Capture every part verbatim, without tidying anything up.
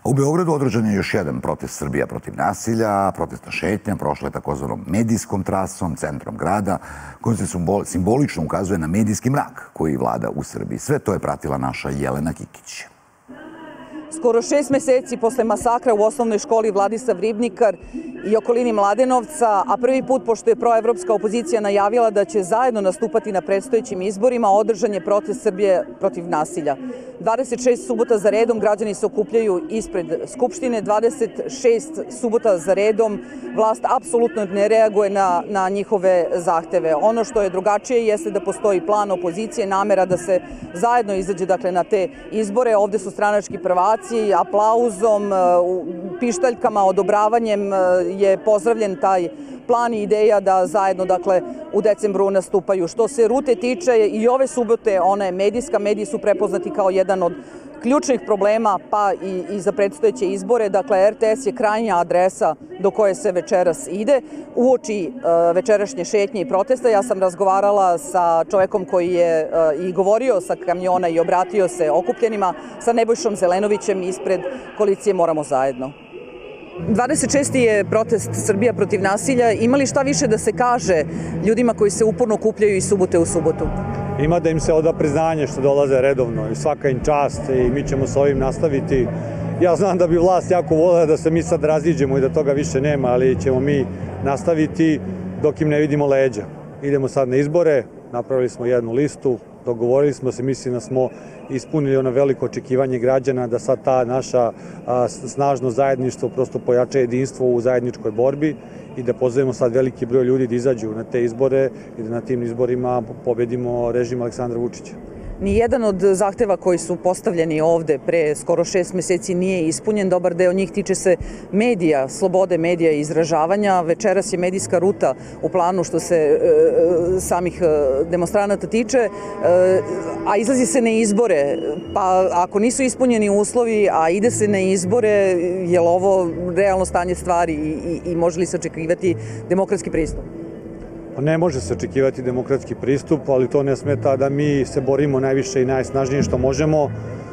U Beogradu održan je još jedan protest Srbija protiv nasilja, protestna šetnja, prošla je takozvanom medijskom trasom, centrom grada, kojom se simbolično ukazuje na medijski mrak koji vlada u Srbiji. Sve to je pratila naša Jelena Kikić. Skoro šest meseci posle masakra u osnovnoj školi Vladislav Ribnikar i okolini Mladenovca, a prvi put pošto je proevropska opozicija najavila da će zajedno nastupati na predstojećim izborima, održan je protest Srbije protiv nasilja. dvadeset šest subota za redom građani se okupljaju ispred Skupštine, dvadeset šest subota za redom vlast apsolutno ne reaguje na, na njihove zahteve. Ono što je drugačije jeste da postoji plan opozicije, namera da se zajedno izađe dakle, na te izbore. Ovde su stranački prvaci, aplauzom, pištaljkama, odobravanjem je pozdravljen taj plan i ideja da zajedno dakle, u decembru nastupaju. Što se rute tiče i ove subote, ona je medijska, mediji su prepoznati kao jedan od ključnih problema pa i, i za predstojeće izbore. Dakle, R T S je krajnja adresa do koje se večeras ide. Uoči uh, večerašnje šetnje i protesta ja sam razgovarala sa čovekom koji je uh, i govorio sa kamiona i obratio se okupljenima, sa Nebojšom Zelenovićem ispred koalicije Moramo zajedno. dvadeset šesti je protest Srbija protiv nasilja. Ima li šta više da se kaže ljudima koji se uporno okupljaju iz subote u subotu? Ima da im se oda priznanje što dolaze redovno i svaka im čast i mi ćemo s ovim nastaviti. Ja znam da bi vlast jako voljela da se mi sad raziđemo i da toga više nema, ali ćemo mi nastaviti dok im ne vidimo leđa. Idemo sad na izbore, napravili smo jednu listu, dogovorili smo se, mislim da smo ispunili ono veliko očekivanje građana da sad ta naša a, snažno zajedništvo prosto pojača jedinstvo u zajedničkoj borbi i da pozovemo sad veliki broj ljudi da izađu na te izbore i da na tim izborima pobedimo režim Aleksandra Vučića. Nijedan od zahteva koji su postavljeni ovde pre skoro šest meseci nije ispunjen. Dobar deo njih tiče se medija, slobode medija i izražavanja. Večeras je medijska ruta u planu što se e, samih demonstranata tiče, e, a izlazi se na izbore. Pa ako nisu ispunjeni uslovi, a ide se na izbore, je li ovo realno stanje stvari i, i, i može li se očekivati demokratski pristup? Ne može se očekivati demokratski pristup, ali to ne smeta da mi se borimo najviše i najsnažnije što možemo.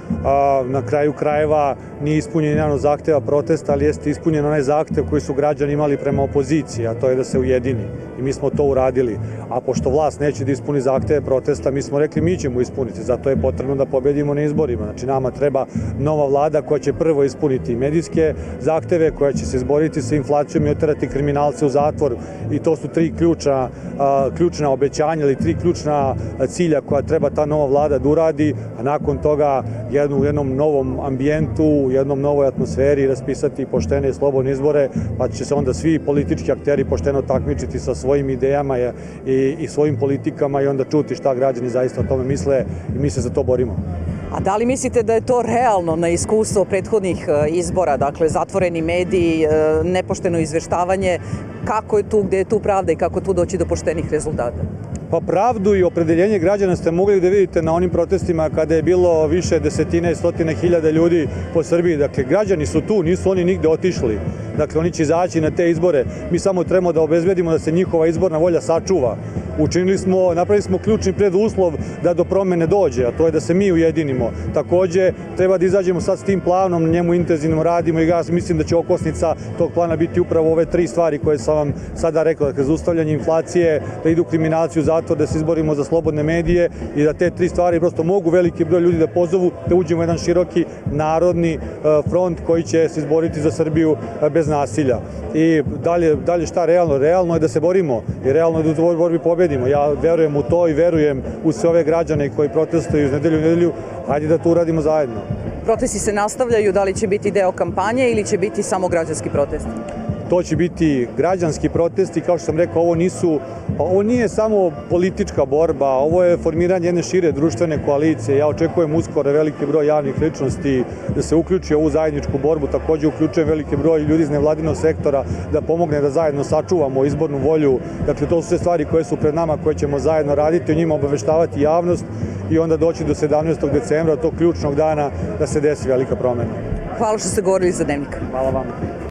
Na kraju krajeva nije ispunjen jedan od zahteva protesta, ali jeste ispunjen onaj zahtev koji su građani imali prema opoziciji, a to je da se ujedini. I mi smo to uradili. A pošto vlast neće da ispuni zahteve protesta, mi smo rekli mi ćemo ispuniti. Zato je potrebno da pobedimo na izborima. Znači nama treba nova vlada koja će prvo ispuniti medijske zahteve, koja će se izboriti sa inflacijom i oterati kriminalce u zatvor. I to su tri ključna, ključna obećanja ili tri ključna cilja koja treba ta nova vlada da uradi, a nakon toga jednu, u jednom novom ambijentu, u jednom novoj atmosferi raspisati poštene i slobodne izbore, pa će se onda svi politički akteri pošteno takmičiti sa svojim idejama i, i svojim politikama i onda čuti šta građani zaista o tome misle i mi se za to borimo. A da li mislite da je to realno na iskustvo prethodnih izbora, dakle zatvoreni mediji, nepošteno izveštavanje, kako je tu, gde je tu pravda i kako tu doći do poštenih rezultata? Pa pravdu i opredeljenje građana ste mogli da vidite na onim protestima kada je bilo više desetine i stotine hiljada ljudi po Srbiji. Dakle, građani su tu, nisu oni nigde otišli. Dakle, oni će izaći na te izbore. Mi samo trebamo da obezbedimo da se njihova izborna volja sačuva. Učinili smo, napravili smo ključni preduslov da do promene dođe, a to je da se mi ujedinimo. Takođe, treba da izađemo sad s tim planom, na njemu intenzivno radimo i ja mislim da će okosnica tog plana biti upravo ove tri stvari koje sam vam sada rekao. Dakle, zaustavljanje inflacije, da idu kriminalci u zatvor, da se izborimo za slobodne medije i da te tri stvari prosto mogu veliki broj ljudi da pozovu, da uđemo u jedan široki narodni front koji će se izboriti za Srbiju bez nasilja. I dalje, dalje šta realno? Realno je da se borimo i realno je da u borbi pobedimo. Ja verujem u to i verujem u sve ove građane koji protestuju iz nedelju u nedelju. Hajde da to uradimo zajedno. Protesti se nastavljaju, da li će biti deo kampanje ili će biti samo građanski protest? To će biti građanski protesti, kao što sam rekao, ovo nisu, ovo nije samo politička borba, ovo je formiranje jedne šire društvene koalicije. Ja očekujem uskoro veliki broj javnih ličnosti da se uključi u ovu zajedničku borbu, takođe uključujem veliki broj ljudi iz nevladinog sektora da pomogne da zajedno sačuvamo izbornu volju. Dakle, to su sve stvari koje su pred nama, koje ćemo zajedno raditi, o njima obaveštavati javnost i onda doći do sedamnaestog decembra, tog ključnog dana, da se desi velika promena. Hvala što ste govorili za Dnevnik. Hvala vam.